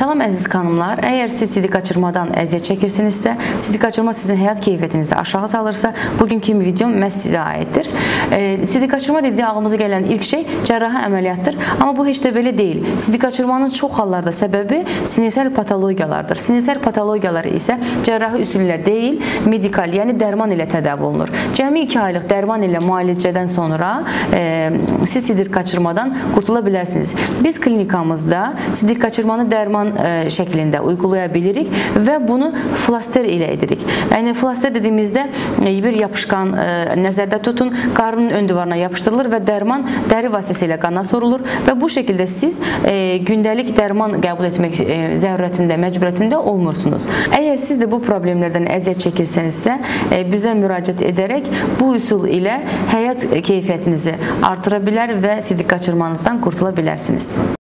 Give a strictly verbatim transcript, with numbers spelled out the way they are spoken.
Salam əziz xanımlar, əgər siz sidik qaçırmadan əziyyət çəkirsinizsə, sidik qaçırma sizin həyat keyfiyyətinizi aşağı salırsa, bugünkü videom məhz sizə aiddir. E, sidik qaçırma dediyi ağlımıza gələn ilk şey cərrahi əməliyyatdır, amma bu heç də belə deyil. Sidik qaçırmanın çox hallarda səbəbi sinirsel patologiyalardır. Sinirsel patologiyalar isə cərrahi üsullə deyil, medikal, yəni dərman ilə tədavi olunur. Cəmi iki aylıq dərman ilə müalicədən sonra e, siz sidik qaçırmadan qurtula bilərsiniz. Biz klinikamızda sidik qaçırmanı dərman şəklində uygulaya bilirik və bunu flaster ilə edirik. Yəni flaster dediyimizdə bir yapışqan nəzərdə tutun, qarnın ön divarına yapışdırılır və dərman dəri vasitəsilə qana sorulur və bu şəkildə siz gündəlik dərman qəbul etmək zərurətində, məcburiyyətində olmursunuz. Əgər siz də bu problemlərdən əziyyət çəkirsinizsə, bizə müraciət edərək bu üsul ilə həyat keyfiyyətinizi artıra bilər və sidik qaçırmanızdan qurtula bilərsiniz.